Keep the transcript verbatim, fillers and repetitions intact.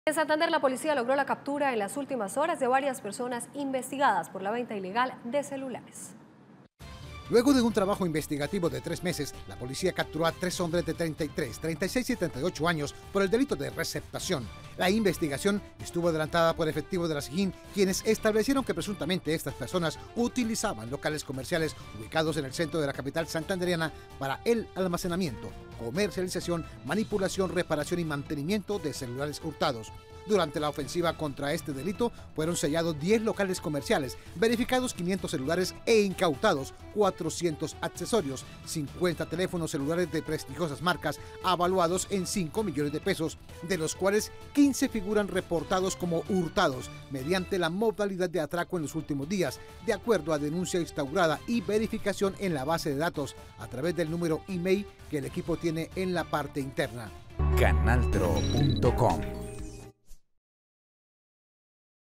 En Santander, la policía logró la captura en las últimas horas de varias personas investigadas por la venta ilegal de celulares. Luego de un trabajo investigativo de tres meses, la policía capturó a tres hombres de treinta y tres, treinta y seis y treinta y ocho años por el delito de receptación. La investigación estuvo adelantada por efectivos de la SIJIN, quienes establecieron que presuntamente estas personas utilizaban locales comerciales ubicados en el centro de la capital santandereana para el almacenamiento, comercialización, manipulación, reparación y mantenimiento de celulares hurtados. Durante la ofensiva contra este delito fueron sellados diez locales comerciales, verificados quinientos celulares e incautados cuatrocientos accesorios, cincuenta teléfonos celulares de prestigiosas marcas avaluados en cinco millones de pesos, de los cuales quince figuran reportados como hurtados mediante la modalidad de atraco en los últimos días, de acuerdo a denuncia instaurada y verificación en la base de datos a través del número email que el equipo tiene en la parte interna. Canaltro punto com